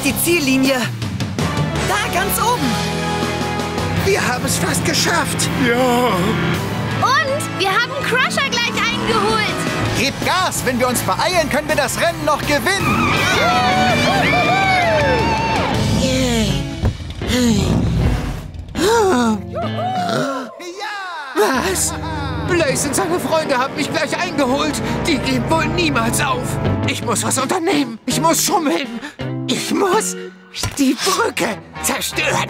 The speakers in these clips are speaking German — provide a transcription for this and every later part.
die Ziellinie. Da, ganz oben. Wir haben es fast geschafft. Ja. Und wir haben Crusher gleich eingeholt. Gebt Gas! Wenn wir uns beeilen, können wir das Rennen noch gewinnen! Was? Blaze und seine Freunde haben mich gleich eingeholt. Die geben wohl niemals auf. Ich muss was unternehmen. Ich muss schummeln. Ich muss die Brücke zerstören.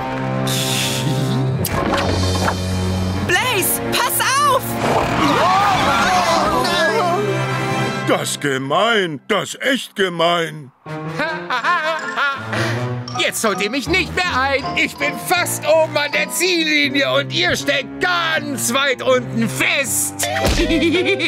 Blaze, pass auf! Das ist gemein. Das ist echt gemein. Jetzt holt ihr mich nicht mehr ein. Ich bin fast oben an der Ziellinie und ihr steckt ganz weit unten fest. Ich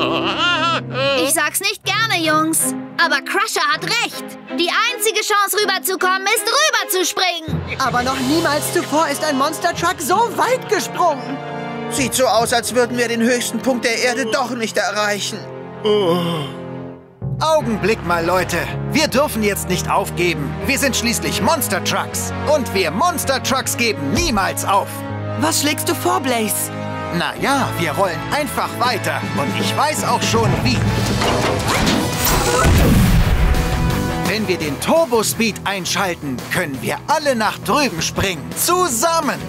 sag's nicht gerne, Jungs. Aber Crusher hat recht. Die einzige Chance, rüberzukommen, ist rüberzuspringen. Aber noch niemals zuvor ist ein Monster Truck so weit gesprungen. Sieht so aus, als würden wir den höchsten Punkt der Erde doch nicht erreichen. Augenblick mal, Leute. Wir dürfen jetzt nicht aufgeben. Wir sind schließlich Monster Trucks. Und wir Monster Trucks geben niemals auf. Was schlägst du vor, Blaze? Na ja, wir rollen einfach weiter. Und ich weiß auch schon, wie. Wenn wir den Turbo Speed einschalten, können wir alle nach drüben springen. Zusammen.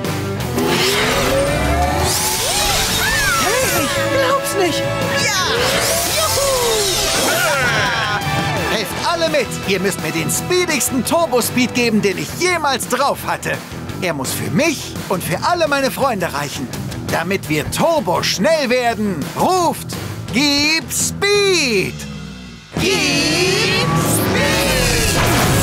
Hey, ich glaub's nicht. Helft alle mit! Ihr müsst mir den speedigsten Turbo-Speed geben, den ich jemals drauf hatte. Er muss für mich und für alle meine Freunde reichen. Damit wir Turbo schnell werden, ruft, gib Speed! Gib Speed!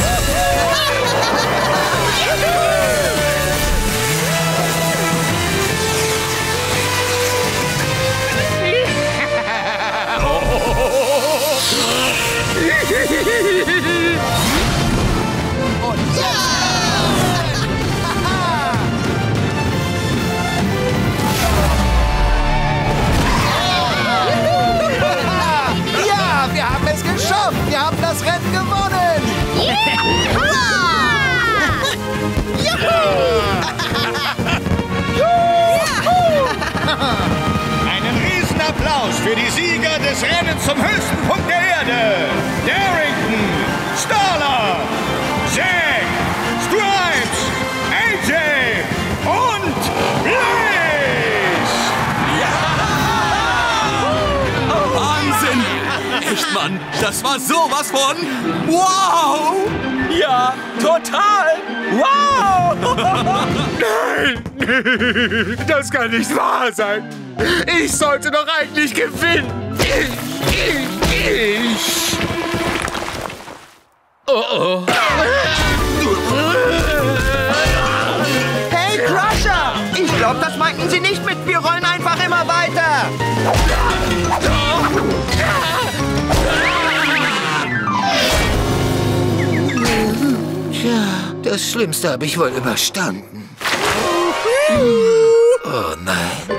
Ja, wir haben es geschafft! Wir haben das Rennen gewonnen! Einen Riesenapplaus für die Sieger des Rennens zum höchsten Punkt der Erde. Darrington, Starla, Zack, Stripes, AJ und Blaze. Wahnsinn! Echt, Mann, das war sowas von wow! Ja, total! Wow! Das kann nicht wahr sein. Ich sollte doch eigentlich gewinnen. Ich. Oh. Hey, Crusher! Ich glaube, das meinten sie nicht mit wir rollen einfach immer weiter. Tja, das Schlimmste habe ich wohl überstanden. Oh nein.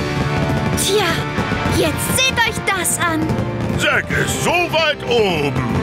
Tja, jetzt seht euch das an. Zack ist so weit oben.